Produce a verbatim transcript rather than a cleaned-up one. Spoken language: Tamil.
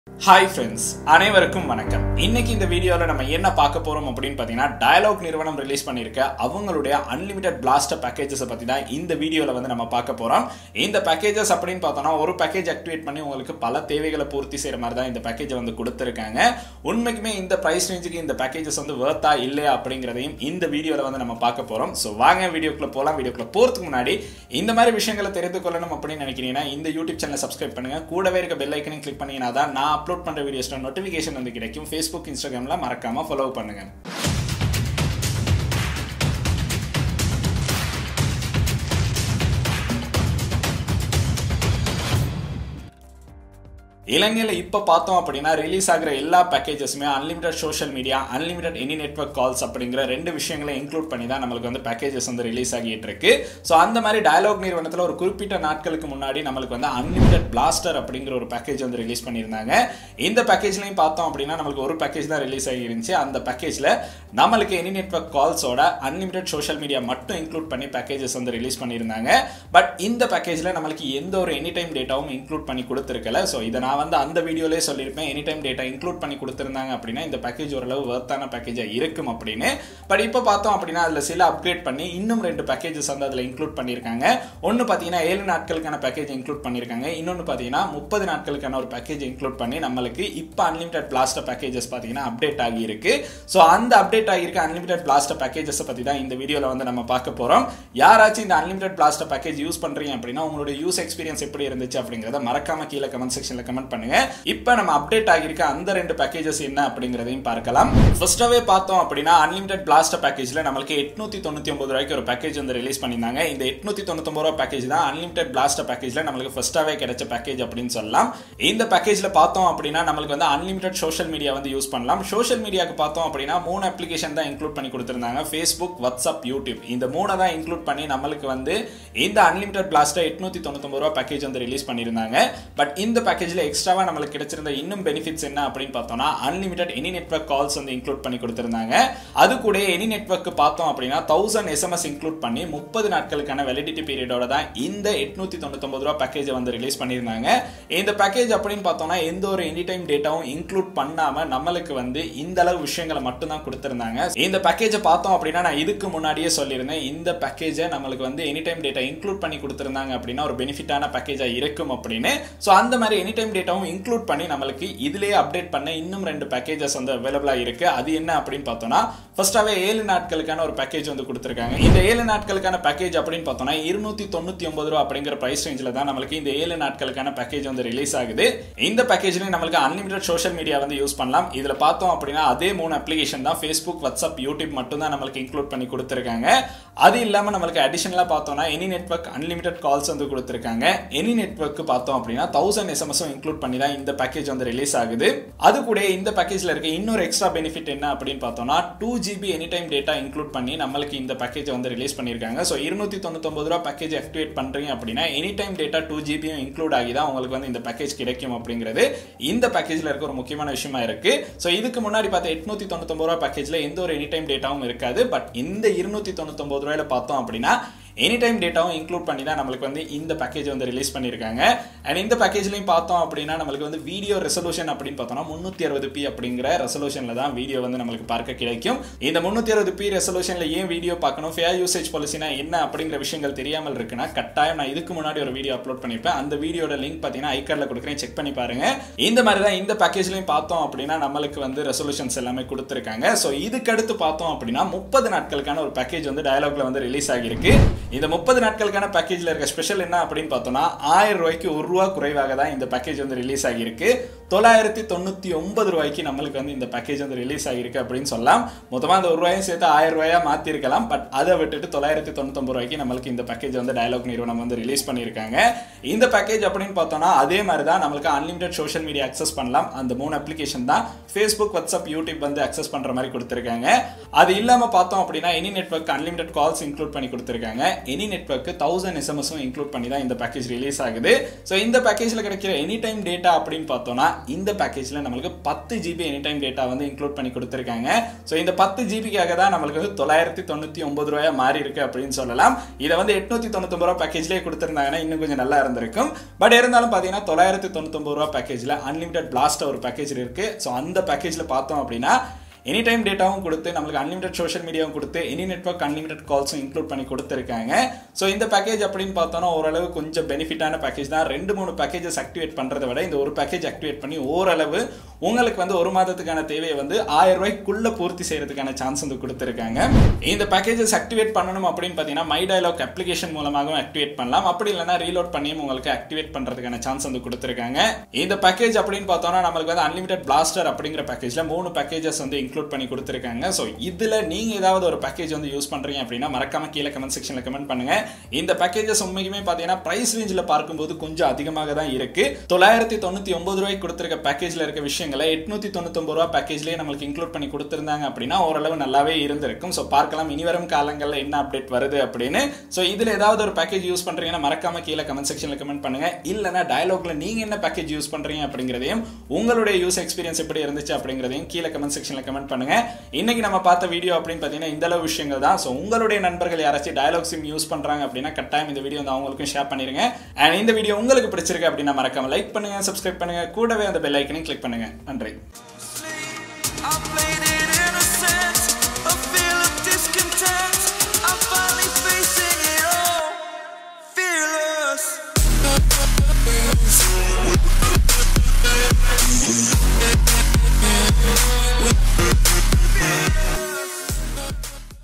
Hi friends, அனைவருக்கும் வணக்கம். இன்னைக்கு இந்த வீடியோல நம்ம என்ன பார்க்க போறோம் அப்படினு பாத்தீங்கன்னா Dialog நிறுவனம் ரிலீஸ் பண்ணிருக்க அவங்களுடைய unlimited blaster packages பத்தி தான் இந்த வீடியோல வந்து நம்ம பார்க்க போறோம். இந்த packages அப்படினு பார்த்தோம்னா ஒரு பேக்கேஜ் ஆக்டிவேட் பண்ணி உங்களுக்கு பல தேவைகளை பூர்த்தி செய்யற மாதிரி தான் இந்த பேக்கேஜ் வந்து கொடுத்திருக்காங்க. உண்மைக்குமே இந்த பிரைஸ் ரேஞ்சுக்கு இந்த packages வந்து வர்த்தா இல்லையா அப்படிங்கறதையும் இந்த வீடியோல வந்து நம்ம பார்க்க போறோம். சோ வாங்க வீடியோக்குள்ள போலாம். வீடியோக்குள்ள போறதுக்கு முன்னாடி இந்த மாதிரி விஷயங்களை தெரிந்து கொள்ளணும் அப்படினு நினைக்கிறீங்கன்னா இந்த YouTube சேனலை சப்ஸ்கிரைப் பண்ணுங்க. கூடவே இருக்க பெல் ஐகானையும் கிளிக் பண்ணீங்கன்னா தான் நான் அப்லோட் பண்ற வீடியோஸ்ல நோட்டிபிகேஷன் வந்து கிடைக்கும். Facebook, Instagramல மறக்காம ஃபாலோ பண்ணுங்க. இலங்கையில இப்ப பார்த்தோம் அப்படினா ரிலீஸ் ஆகிற எல்லா பேக்கேजेसமே unlimited social media, unlimited any network calls அப்படிங்கற ரெண்டு விஷயங்களை இன்க்ளூட் பண்ணி தான் நமக்கு வந்து பேக்கேजेस வந்து ரிலீஸ் ஆகிட்டு இருக்கு. சோ அந்த மாதிரி Dialog நிறுவனத்துல ஒரு குறிப்பிட்ட நாட்களுக்கு முன்னாடி நமக்கு வந்து unlimited blaster அப்படிங்கற ஒரு பேக்கேஜ் வந்து ரிலீஸ் பண்ணிருந்தாங்க. இந்த பேக்கேஜ்லயும் பார்த்தோம் அப்படினா நமக்கு ஒரு பேக்கேஜ் தான் ரிலீஸ் ஆகிருந்துச்சு. அந்த பேக்கேஜ்ல நமக்கு any network calls ஓட unlimited social media மட்டும் இன்க்ளூட் பண்ணி பேக்கேजेस வந்து ரிலீஸ் பண்ணிருந்தாங்க. பட் இந்த பேக்கேஜ்ல நமக்கு எந்த ஒரு எனி டைம் டேட்டாவும் இன்க்ளூட் பண்ணி கொடுத்திருக்கல. சோ இத நான் வந்து அந்த வீடியோலயே சொல்லிருப்பேன் எனி டைம் டேட்டா இன்க்ளூட் பண்ணி கொடுத்திருந்தாங்க அப்படினா இந்த பேக்கேஜ் ஓரளவு வர்த்தான பேக்கேஜா இருக்கும் அப்படினு. பட் இப்போ பார்த்தோம் அப்படினா அதுல சில அப்கிரேட் பண்ணி இன்னும் ரெண்டு பேக்கேजेस வந்து அதுல இன்க்ளூட் பண்ணிருக்காங்க. ஒன்னு பாத்தீங்கன்னா ஏழு நாட்களுக்கான பேக்கேஜ் இன்க்ளூட் பண்ணிருக்காங்க. இன்னொன்னு பாத்தீங்கன்னா முப்பது நாட்களுக்கான ஒரு பேக்கேஜ் இன்க்ளூட் பண்ணி நமக்கு இப்போ unlimited blaster packages பாத்தீங்கன்னா அப்டேட் ஆகி இருக்கு. சோ அந்த அப்டேட் ஆகி இருக்க unlimited blaster packages பத்தி தான் இந்த வீடியோல வந்து நம்ம பார்க்க போறோம். யாராச்சும் இந்த unlimited blaster package யூஸ் பண்றீங்க அப்படினா உங்களுடைய யூஸ் எக்ஸ்பீரியன்ஸ் எப்படி இருந்துச்சு அப்படிங்கறத மறக்காம கீழ கமெண்ட் செக்ஷன்ல கமெண்ட் பண்ணுங்க. இப்போ நம்ம அப்டேட் ஆகிருக்க அந்த ரெண்டு பேக்கேजेस என்ன அப்படிங்கறதையும் பார்க்கலாம். ஃபர்ஸ்டாவே பார்த்தோம் அப்படினா unlimited blaster packageல நமக்கு எட்நூற்று தொண்ணூற்று ஒன்பது ரூபாய்க்கு ஒரு பேக்கேஜ் வந்து ரிலீஸ் பண்ணிருந்தாங்க. இந்த எட்நூற்று தொண்ணூற்று ஒன்பது ரூபாய் பேக்கேஜ் தான் unlimited blaster packageல நமக்கு ஃபர்ஸ்டாவே கிடைச்ச பேக்கேஜ் அப்படினு சொல்லலாம். இந்த பேக்கேஜ்ல பார்த்தோம் அப்படினா நமக்கு வந்து unlimited social media வந்து யூஸ் பண்ணலாம். சோஷியல் மீடியாக்கு பார்த்தோம் அப்படினா மூணு அப்ளிகேஷன் தான் இன்க்ளூட் பண்ணி கொடுத்திருந்தாங்க. Facebook, WhatsApp, YouTube. இந்த மூணை தான் இன்க்ளூட் பண்ணி நமக்கு வந்து இந்த unlimited blaster எட்நூற்று தொண்ணூற்று ஒன்பது ரூபாய் பேக்கேஜ் வந்து ரிலீஸ் பண்ணிருந்தாங்க. பட் இந்த பேக்கேஜ்ல எக்ஸ்ட்ராவா நமக்கு கிடைச்சிருந்த இன்னும் பெனிஃபிட்ஸ் என்ன அப்படினு பார்த்தோம்னா unlimited any network calls வந்து இன்க்ளூட் பண்ணி கொடுத்திருந்தாங்க. அது கூட any network பார்த்தோம் அப்படினா ஆயிரம் S M S இன்க்ளூட் பண்ணி முப்பது நாட்களுக்கான வேலிடிட்டி பீரியடோட தான் இந்த எட்நூற்று தொண்ணூற்று ஒன்பது ரூபாய் பேக்கேஜ் வந்து ரிலீஸ் பண்ணிருந்தாங்க. இந்த பேக்கேஜ் அப்படினு பார்த்தோம்னா எந்த ஒரு எனி டைம் டேட்டாவும் இன்க்ளூட் பண்ணாம நமக்கு வந்து இந்த அளவு விஷயங்களை மட்டும் தான் கொடுத்திருந்தாங்க. இந்த பேக்கேஜை பார்த்தோம் அப்படினா நான் இதுக்கு முன்னாடியே சொல்லியிருந்தேன் இந்த பேக்கேஜை நமக்கு வந்து எனி டைம் டேட்டா இன்க்ளூட் பண்ணி கொடுத்திருந்தாங்க அப்படினா ஒரு பெனிஃபிட்டான பேக்கேஜா இருக்கும் அப்படின்னு. சோ அந்த மாதிரி எனி டைம் டேட்டாவும் இன்க்ளூட் பண்ணி நமக்கு இதிலே அப்டேட் பண்ண இன்னும் ரெண்டு பேக்கேजेस வந்து அவைலபிளா இருக்கு. அது என்ன அப்படினு பார்த்தோம்னா ஃபர்ஸ்டாவே ஏழு நாட்களுக்கான ஒரு பேக்கேஜ் வந்து கொடுத்திருக்காங்க. இந்த ஏழு நாட்களுக்கான பேக்கேஜ் அப்படினு பார்த்தோம்னா இருநூற்று தொண்ணூற்று ஒன்பது ரூபாய் அப்படிங்கிற பிரைஸ் ரேஞ்சில தான் நமக்கு இந்த ஏழு நாட்களுக்கான பேக்கேஜ் வந்து ரிலீஸ் ஆகுது. இந்த பேக்கேஜ்ல நமக்கு unlimited social media வந்து யூஸ் பண்ணலாம். இதுல பார்த்தோம் அப்படினா அதே மூணு அப்ளிகேஷன் தான் Facebook, WhatsApp, YouTube மட்டும் தான் நமக்கு இன்க்ளூட் பண்ணி கொடுத்திருக்காங்க. அது இல்லாம நமக்கு அடிஷனலா பார்த்தோம்னா any network unlimited calls வந்து கொடுத்திருக்காங்க. any network பார்த்தோம் அப்படினா ஆயிரம் S M S இன்க்ளூட் பண்ணி தான் இந்த பேக்கேஜ் வந்து ரிலீஸ் ஆகுது. அது கூட இந்த பேக்கேஜ்ல இருக்க இன்னொரு எக்ஸ்ட்ரா பெனிஃபிட் என்ன அப்படினு பார்த்தோம்னா two GB any time data include பண்ணி நமக்கு இந்த பேக்கேஜ் வந்து ரிலீஸ் பண்ணிருக்காங்க. சோ இருநூற்று தொண்ணூற்று ஒன்பது ரூபாய் பேக்கேஜ் ஆக்டிவேட் பண்றீங்க அப்படினா any time data two GB include ஆகி தான் உங்களுக்கு வந்து இந்த பேக்கேஜ் கிடைக்கும் அப்படிங்கிறது இந்த பேக்கேஜ்ல இருக்க ஒரு முக்கியமான விஷயமா இருக்கு. சோ இதுக்கு முன்னாடி பார்த்த எட்நூற்று தொண்ணூற்று ஒன்பது ரூபாய் பேக்கேஜ்ல எந்த ஒரு எனி டைம் டேட்டாவும் இருக்காது. பட் இந்த இருநூற்று தொண்ணூற்று ஒன்பது ரூபாயில பார்த்தோம் அப்படினா எனி டைம் டேட்டாவும் இன்க்ளூட் பண்ணி தான் நமக்கு வந்து இந்த பேக்கேஜ் வந்து ரிலீஸ் பண்ணிருக்காங்க. அண்ட் இந்த பேக்கேஜ்லயும் பார்த்தோம் அப்படினா நமக்கு வந்து வீடியோ ரெசல்யூஷன் அப்படின்னு பார்த்தோம்னா முன்னூற்று அறுபது பி அப்படிங்கிற ரெசல்யூஷன்ல தான் வீடியோ வந்து நமக்கு பார்க்க கிடைக்கும். இந்த முன்னூற்று அறுபது பி ரெசல்யூஷன்ல ஏன் வீடியோ பார்க்கணும், ஃபேர் யூசேஜ் பாலிசினா என்ன அப்படிங்கிற விஷயங்கள் தெரியாமல் இருக்குன்னா கட்டாயம் நான் இதுக்கு முன்னாடி ஒரு வீடியோ அப்லோட் பண்ணிருப்பேன். அந்த வீடியோட லிங்க் பார்த்தீங்கன்னா ஐகார்ட்ல கொடுக்குறேன், செக் பண்ணி பாருங்க. இந்த மாதிரி தான் இந்த பேக்கேஜ்லயும் பார்த்தோம் அப்படினா நமக்கு வந்து ரெசல்யூஷன்ஸ் எல்லாமே கொடுத்திருக்காங்க. சோ இதுக்கு அடுத்து பார்த்தோம் அப்படினா முப்பது நாட்களுக்கான ஒரு பேக்கேஜ் வந்து டயலாக்ல வந்து ரிலீஸ் ஆகிருக்கு. இந்த முப்பது நாட்களுக்கான பேக்கேஜ்ல இருக்க ஸ்பெஷல் என்ன அப்படின்னு பார்த்தோம்னா ஆயிரம் ரூபாய்க்கு ஒரு ரூபா குறைவாக தான் இந்த பேக்கேஜ் வந்து ரிலீஸ் ஆகிருக்கு. தொள்ளாயிரத்தி தொண்ணூத்தி ஒன்பது ரூபாய்க்கு நமக்கு வந்து இந்த பேக்கேஜ் வந்து ரிலீஸ் ஆகிருக்கு அப்படின்னு சொல்லலாம். மொத்தமா அந்த ஒரு ரூபாயும் சேர்த்து ஆயிரம் ரூபாயா மாத்தி இருக்கலாம். பட் அதை விட்டுட்டு தொள்ளாயிரத்தி தொண்ணூத்தி ஒன்பது ரூபாய்க்கு நமக்கு இந்த பேக்கேஜ் வந்து Dialog நிறுவனம் வந்து ரிலீஸ் பண்ணிருக்காங்க. இந்த பேக்கேஜ் அப்படின்னு பார்த்தோம்னா அதே மாதிரி தான் நமக்கு unlimited social media அக்சஸ் பண்ணலாம். அந்த மூணு அப்ளிகேஷன் தான் Facebook, WhatsApp, YouTube வந்து அக்சஸ் பண்ற மாதிரி கொடுத்திருக்காங்க. அது இல்லாம பார்த்தோம் அப்படினா any network unlimited calls include பண்ணி கொடுத்திருக்காங்க. எனி நெட்வொர்க்கு தௌசண்ட் எஸ்எம்எஸும் இன்க்ளூட் பண்ணி தான் இந்த பேக்கேஜ் ரிலீஸ் ஆகுது. ஸோ இந்த பேக்கேஜில் கிடைக்கிற எனி டைம் டேட்டா அப்படின்னு பார்த்தோம்னா இந்த பேக்கேஜில் நம்மளுக்கு பத்து ஜிபி எனி டைம் டேட்டா வந்து இன்க்ளூட் பண்ணி கொடுத்துருக்காங்க. ஸோ இந்த பத்து ஜிபிக்காக தான் நம்மளுக்கு வந்து தொள்ளாயிரத்தி தொண்ணூற்றி ஒன்பது ரூபாயா மாறி இருக்கு அப்படின்னு சொல்லலாம். இதை வந்து எட்நூத்தி தொண்ணூத்தொம்பது ரூபா பேக்கேஜ்லேயே கொடுத்துருந்தாங்கன்னா இன்னும் கொஞ்சம் நல்லா இருந்திருக்கும். பட் இருந்தாலும் பார்த்தீங்கன்னா தொள்ளாயிரத்தி தொண்ணூத்தொம்பது ரூபா பேக்கேஜில் அன்லிமிடெட் பிளாஸ்ட் ஒரு பேக்கேஜ் இருக்கு. ஸோ அந்த பேக்கேஜில் பார்த்தோம் அப்படின்னா எனி டைம் டேட்டாவும் கொடுத்து நம்மளுக்கு அன்லிமிடெட் சோஷியல் மீடியாவும் கொடுத்து எனி நெட்வொர்க் அன்லிமிடெட் கால்ஸும் இன்க்ளூட் பண்ணி கொடுத்துருக்காங்க. ஸோ இந்த பேக்கேஜ் அப்படின்னு பார்த்தோன்னா ஓரளவு கொஞ்சம் பெனிஃபிட்டான பேக்கேஜ் தான். ரெண்டு மூணு பேக்கேஜஸ் ஆக்டிவேட் பண்ணுறதை விட இந்த ஒரு பேக்கேஜ் ஆக்டிவேட் பண்ணி ஓரளவு உங்களுக்கு வந்து ஒரு மாதத்துக்கான தேவையை வந்து ஆயிரம் ரூபாய்க்குள்ள பூர்த்தி செய்யறதுக்கான சான்ஸ் வந்து கொடுத்துருக்காங்க. இந்த பேக்கேஜஸ் ஆக்டிவேட் பண்ணணும் அப்படின்னு பார்த்தீங்கன்னா மை டயலாக் அப்ளிகேஷன் மூலமாகவும் ஆக்டிவேட் பண்ணலாம். அப்படி இல்லைன்னா ரீலோட் பண்ணியும் உங்களுக்கு ஆக்டிவேட் பண்ணுறதுக்கான சான்ஸ் வந்து கொடுத்துருக்காங்க. இந்த பேக்கேஜ் அப்படின்னு பார்த்தோன்னா நம்மளுக்கு வந்து அன்லிமிடெட் பிளாஸ்டர் அப்படிங்கிற பேக்கேஜில் மூணு பேக்கேஜஸ் வந்து இன்க்ளூட் பண்ணி கொடுத்துருக்காங்க. ஸோ இதில் நீங்கள் ஏதாவது ஒரு பேக்கேஜ் வந்து யூஸ் பண்ணுறீங்க அப்படின்னா மறக்காம கீழே கமெண்ட் செக்ஷனில் கமெண்ட் பண்ணுங்க. இந்த பேக்கேஜஸ் உண்மைக்குமே பார்த்தீங்கன்னா பிரைஸ் ரேஞ்சில் பார்க்கும்போது கொஞ்சம் அதிகமாக தான் இருக்கு. தொள்ளாயிரத்தி தொண்ணூற்றி ஒன்பது ரூபாய்க்கு கொடுத்துருக்க பேக்கேஜில் இருக்க விஷயங்களை எட்நூத்தி தொண்ணூத்தொம்பது ரூபா பேக்கேஜ்லேயே நம்மளுக்கு இன்க்ளூட் பண்ணி கொடுத்துருந்தாங்க அப்படின்னா ஓரளவு நல்லாவே இருந்திருக்கும். ஸோ பார்க்கலாம் இனி வரும் காலங்களில் என்ன அப்டேட் வருது அப்படின்னு. ஸோ இதில் ஏதாவது ஒரு பேக்கேஜ் யூஸ் பண்ணுறீங்கன்னா மறக்காம கீழே கமெண்ட் செக்ஷனில் கமெண்ட் பண்ணுங்க. இல்லைனா டயலாக்ல நீங்கள் என்ன பேக்கேஜ் யூஸ் பண்ணுறீங்க அப்படிங்கிறதையும் உங்களுடைய யூஸ் எக்ஸ்பீரியன்ஸ் எப்படி இருந்துச்சு அப்படிங்கிறதையும் கீழே கமெண்ட் செக்ஷனில் கமெண்ட் பண்ணுங்க. இன்னைக்கு நம்ம பார்த்த வீடியோ அப்படின்னு பார்த்தீங்கன்னா இந்த அளவு விஷயங்கள் தான். ஸோ உங்களுடைய நண்பர்கள் யாராச்சும் டயலாக் சிம் யூஸ் பண்றாங்க அப்படின்னா கட்டாயம் இந்த வீடியோ வந்து அவங்களுக்கும் ஷேர் பண்ணிருங்க. அண்ட் இந்த வீடியோ உங்களுக்கு பிடிச்சிருக்கு அப்படின்னா மறக்காம லைக் பண்ணுங்க, சப்ஸ்கிரைப் பண்ணுங்க, கூடவே அந்த பெல் ஐக்கனையும் கிளிக் பண்ணுங்க. நன்றி. Yeah.